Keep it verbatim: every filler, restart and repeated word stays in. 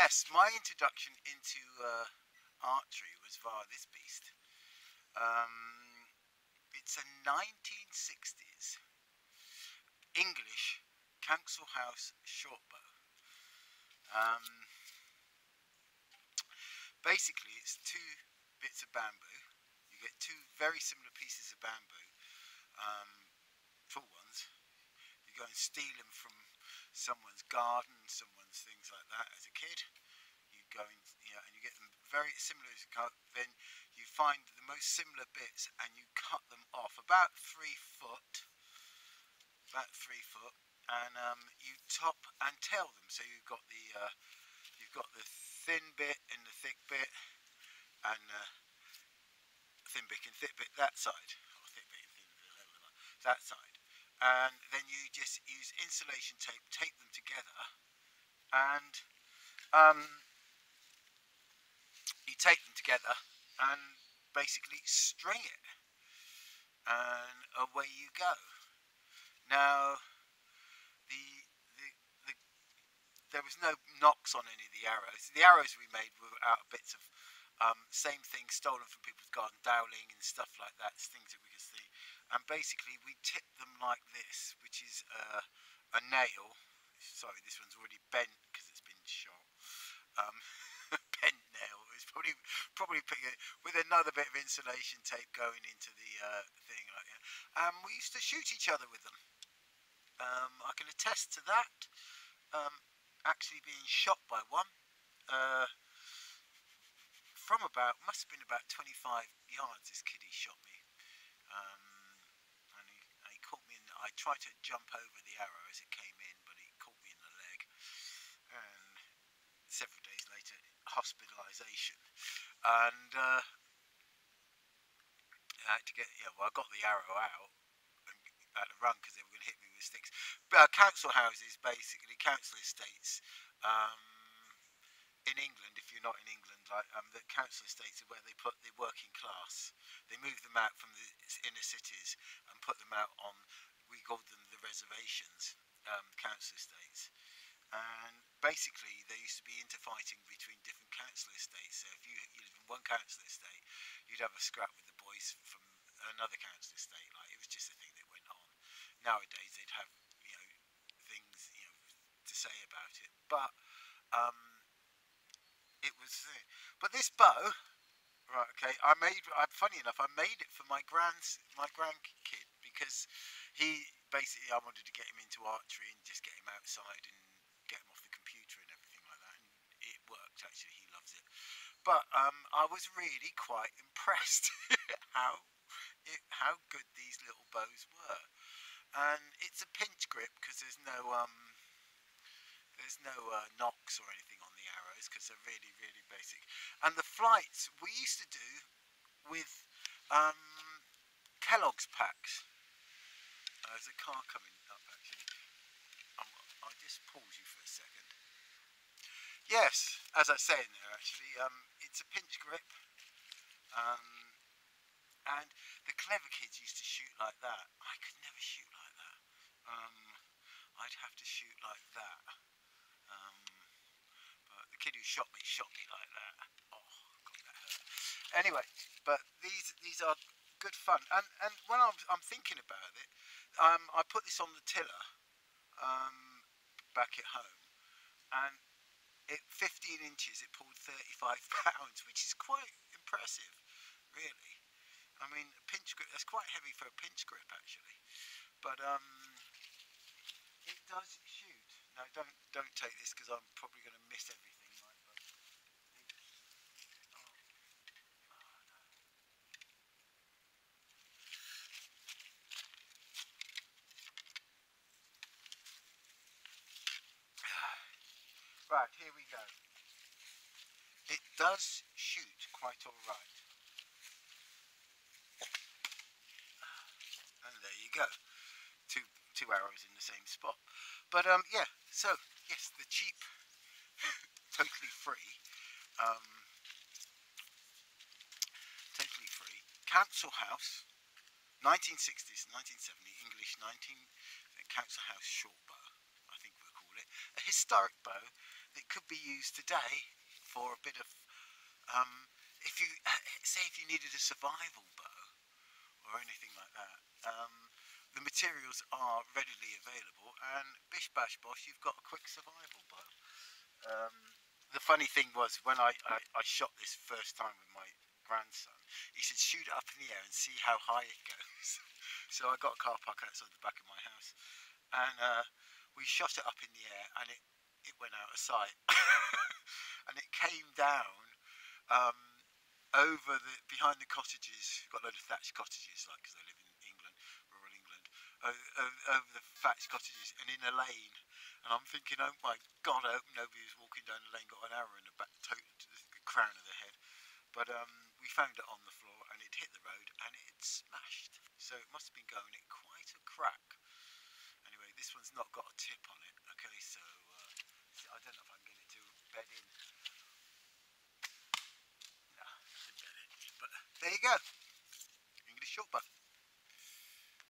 yes, my introduction into uh, archery was via this beast. Um, it's a nineteen sixties English council house short bow. Um, basically, it's two bits of bamboo. You get two very similar pieces of bamboo, um, full ones. You go and steal them from someone's garden, someone's things like that as a kid. You go and, you know, and you get them very similar as a cut. Then you find the most similar bits and you cut them off about three foot, about three foot, and um, you top and tail them. So you've got the uh, you've got the thin bit and the thick bit, and uh, thin bit and thick bit that side, or thick bit and thin bit that side, and then you just use insulation tape, tape them together, and um, you tape them together and basically string it, and away you go. Now, the, the, the there was no knocks on any of the arrows. The arrows we made were out of bits of um, same thing stolen from people's garden, dowling and stuff like that, things that we could see. And basically we tip them like this, which is uh, a nail. Sorry, this one's already bent because it's been shot. Um, bent nail. It's probably probably with another bit of insulation tape going into the uh, thing like that. Um, we used to shoot each other with them. Um, I can attest to that. Um, actually being shot by one uh, from about, must have been about twenty-five yards. This kiddie shot me, um, and, he, and he caught me in, I tried to jump over the arrow as it came in, but he caught me in the leg, and several days later hospitalisation. And uh, I had to get, yeah, well I got the arrow out at the run because they were going to hit me with sticks. But uh, council houses, basically council estates um, in England, if you're not in England, like um, the council estates are where they put the working class. They move them out from the inner cities and put them out on, we called them the reservations, um, council estates. And basically they used to be interfighting between different council estates. So if you, you lived in one council estate, you'd have a scrap with the boys from another council estate. Like, it was just a thing that went on. Nowadays they'd have, you know, things, you know, to say about it. But um, it was, but this bow, right? Okay, I made. I'm funny enough. I made it for my grand, my grandkid because he basically, I wanted to get him into archery and just get him outside and get him off the computer and everything like that. And it worked actually. He loves it. But um, I was really quite impressed how it, how good these little bows were. And it's a pinch grip because there's no um, there's no uh, knocks or anything on the arrows because they're really really basic. And the flights we used to do with um, Kellogg's packs. Uh, there's a car coming up actually. I'm, I'll just pause you for a second. Yes, as I say in there actually, um, it's a pinch grip. Um, and the clever kids used to shoot like that. I could never shoot like that. Um, I'd have to shoot like that. Um, but the kid who shot me shot me like that. Oh, God, that hurt. Anyway, but these these are good fun. And and when I'm I'm thinking about it, um, I put this on the tiller um, back at home, and at fifteen inches it pulled thirty-five pounds, which is quite impressive, really. I mean, a pinch grip, that's quite heavy for a pinch grip actually, but um, it does shoot. No, don't don't take this because I'm probably going to miss everything. Right? But it, oh, oh no. Right, here we go. It does shoot quite all right. And there you go. Two two arrows in the same spot. But um, yeah. So yes, the cheap, totally free, um, totally free council house, nineteen sixties, nineteen seventy English nineteen council house short bow. I think we'll call it a historic bow that could be used today for a bit of, um, if you, uh, say if you needed a survival bow or anything like that. Um, the materials are readily available, and bish bash bosh, you've got a quick survival bow. Um, the funny thing was when I, I, I shot this first time with my grandson, he said shoot it up in the air and see how high it goes. So I got a car park outside the back of my house, and uh, we shot it up in the air, and it, it went out of sight. And it came down um, over the behind the cottages. We've got a load of thatched cottages, like, because I live in England, rural England, over, over the thatched cottages and in a lane. And I'm thinking, oh my God, I hope nobody was walking down the lane got an arrow in the back, to the crown of the head. But um, we found it on the floor, and it hit the road, and it had smashed. So it must have been going at quite a crack. Anyway, this one's not got a tip on it. Okay, so uh, I don't know if I can get it to bed in. No, but there you go. English short bow.